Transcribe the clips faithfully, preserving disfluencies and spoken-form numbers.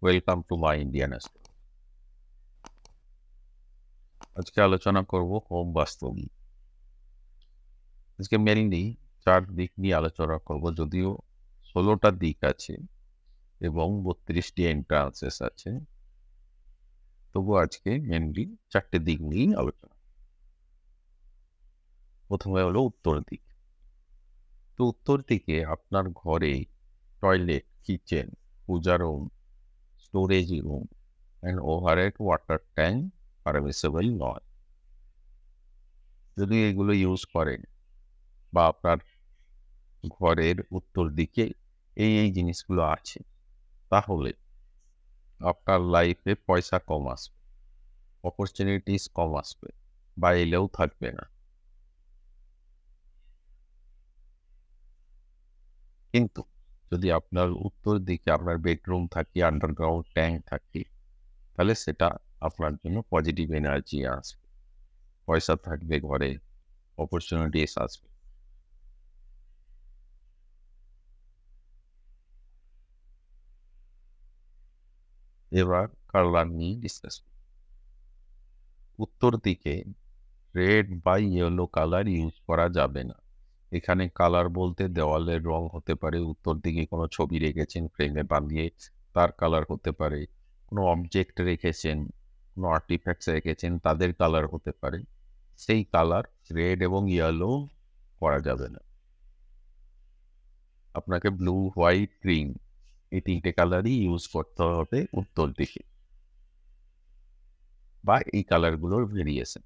Welcome to my Indian astro. আজকে আলোচনা করব হোম বাস্তু নিয়ে। আজকে মেইনলি চার দিক নিয়ে আলোচনা করব, যদিও ষোলোটা দিক আছে এবং বত্রিশটি এন্ট্রান্সেস আছে, তবু আজকে মেইনলি চারটে দিক নিয়েই আলোচনা। প্রথমে হলো উত্তর দিক। তো উত্তর দিকে আপনার ঘরে toilet, kitchen, puja room, storage room and overhead water tank permissible নয়। যদি এগুলো ইউজ করেন বা আপনার ঘরের উত্তর দিকে এই এই জিনিসগুলো আছে, তাহলে আপনার লাইফে পয়সা কম আসবে, অপরচুনিটিস কম আসবে বা এলেও থাকবে না। কিন্তু যদি আপনার উত্তর দিকে আপনার বেডরুম থাকে, আন্ডারগ্রাউন্ড ট্যাঙ্ক থাকে, তাহলে সেটা আপনার জন্য পজিটিভ এনার্জি আসবে, পয়সা থাকবে ঘরে, অপরচুনিটিস আসবে। এবার কালার নিয়ে ডিসকাস করি। উত্তর দিকে রেড বা ইয়েলো কালার ইউজ করা যাবে না। এখানে কালার বলতে দেওয়ালের রং হতে পারে, উত্তর দিকে কোনো ছবি রেখেছেন ফ্রেমে বাঁধিয়ে তার কালার হতে পারে, কোনো অবজেক্ট রেখেছেন, কোনো আর্টিফ্যাক্টস রেখেছেন তাদের কালার হতে পারে। সেই কালার রেড এবং ইয়েলো করা যাবে না। আপনাকে ব্লু, হোয়াইট, গ্রিন এই তিনটে কালারই ইউজ করতে হবে উত্তর দিকে, বা এই কালারগুলোর ভেরিয়েশন।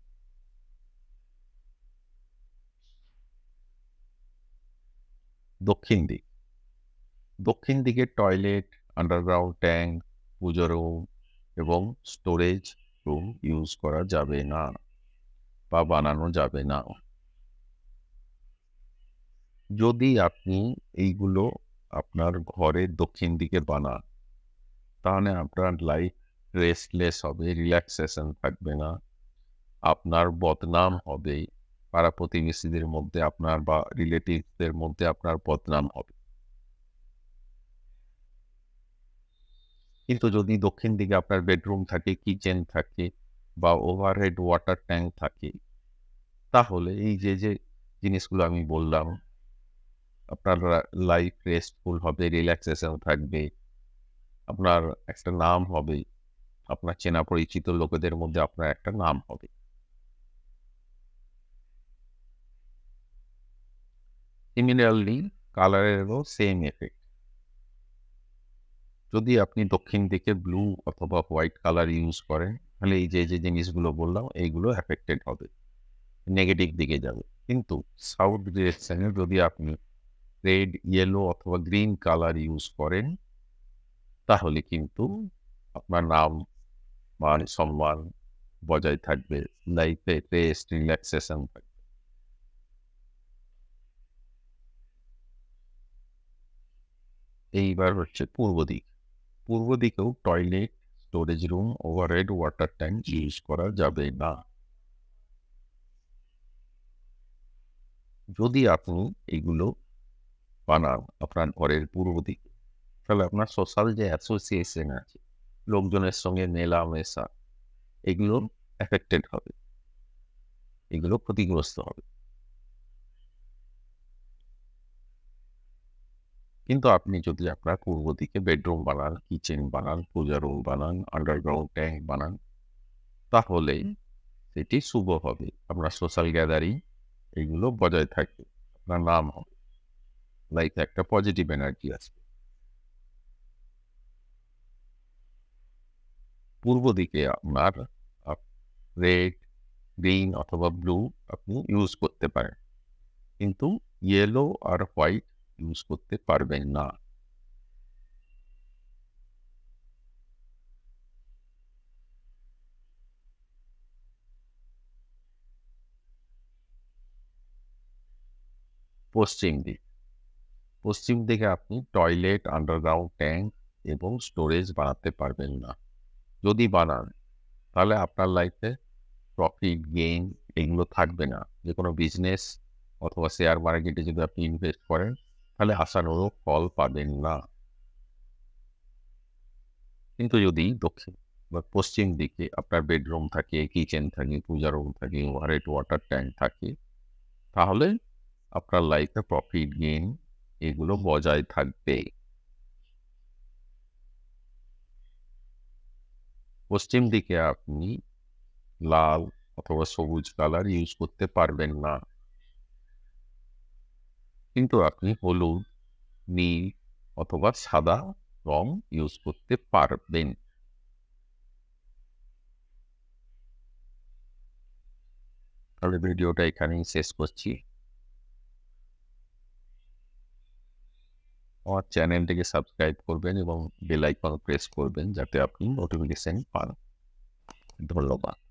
দক্ষিণ দিক। দক্ষিণ দিকে toilet, underground tank, pujo room এবং স্টোরেজ রুম ইউজ করা যাবে না বা বানানো যাবে না। যদি আপনি এইগুলো আপনার ঘরের দক্ষিণ দিকে বানান, তাহলে আপনার লাইফ রেস্টলেস হবে, রিল্যাক্সেশন থাকবে না, আপনার বদনাম হবে, পাড়া প্রতিবেশীদের মধ্যে আপনার বা রিলেটিভদের মধ্যে আপনার বদনাম হবে। কিন্তু যদি দক্ষিণ দিকে আপনার বেডরুম থাকে, কিচেন থাকে বা ওভারহেড ওয়াটার ট্যাঙ্ক থাকে, তাহলে এই যে যে জিনিসগুলো আমি বললাম, আপনার লাইফ রেস্টফুল হবে, রিল্যাক্সেশন থাকবে, আপনার একটা নাম হবে, আপনার চেনা পরিচিত লোকেদের মধ্যে আপনার একটা নাম হবে। সিমিলারলি কালারেরও সেম এফেক্ট। যদি আপনি দক্ষিণ দিকে ব্লু অথবা হোয়াইট কালার ইউজ করেন, তাহলে এই যে যে জিনিসগুলো বললাম এইগুলো এফেক্টেড হবে, নেগেটিভ দিকে যাবে। কিন্তু সাউথ ডিরেকশনে যদি আপনি রেড, ইয়েলো অথবা গ্রিন কালার ইউজ করেন, তাহলে কিন্তু আপনার নাম, মান, সম্মান বজায় থাকবে, লাইফে রেস্ট, রিল্যাক্সেশন থাকবে। এইবার হচ্ছে পূর্ব দিক। পূর্ব দিকেও toilet, storage room, overhead water tank use করা যাবে না। যদি আপনি এগুলো বানান আপনার ঘরের পূর্ব দিকে, তাহলে আপনার সোশ্যাল যে অ্যাসোসিয়েশন আছে, লোকজনের সঙ্গে মেলামেশা, এগুলো এফেক্টেড হবে, এগুলো ক্ষতিগ্রস্ত হবে। কিন্তু আপনি যদি আপনার পূর্ব দিকে বেডরুম বানান, কিচেন বানান, পূজা রুম বানান, আন্ডারগ্রাউন্ড ট্যাঙ্ক বানান, তাহলে সেটি শুভ হবে, আপনার সোশ্যাল গ্যাদারিং এগুলো বজায় থাকবে, আপনার নাম হবে, লাইফে একটা পজিটিভ এনার্জি আসবে। পূর্ব দিকে আপনার রেড, গ্রিন অথবা ব্লু আপনি ইউজ করতে পারেন, কিন্তু ইয়েলো আর হোয়াইট ইউজ করতে পারবেন না। পশ্চিম দিক। পশ্চিম দিকে আপনি টয়লেট, আন্ডারগ্রাউন্ড ট্যাঙ্ক এবং স্টোরেজ বানাতে পারবেন না। যদি বানান, তাহলে আপনার লাইফে প্রফিট, গেইন এগুলো থাকবে না। যে কোনো বিজনেস অথবা শেয়ার মার্কেটে যদি আপনি ইনভেস্ট করেন, তাহলে আশানুরূপ ফল পাবেন না। কিন্তু যদি দক্ষিণ বা পশ্চিম দিকে আপনার বেডরুম থাকে, কিচেন থাকে, পূজা রুম থাকে, ওভারহেড ওয়াটার ট্যাঙ্ক থাকে, তাহলে আপনার লাইফে প্রফিট গেইন এগুলো বজায় থাকবে। পশ্চিম দিকে আপনি লাল অথবা সবুজ কালার ইউজ করতে পারবেন না, কিন্তু আপনি হলুদ, নীল অথবা সাদা রং ইউজ করতে পারবেন। তাহলে ভিডিওটা এখানেই শেষ করছি। আমার চ্যানেলটিকে সাবস্ক্রাইব করবেন এবং বেল আইকন প্রেস করবেন যাতে আপনি নোটিফিকেশন পান। ধন্যবাদ।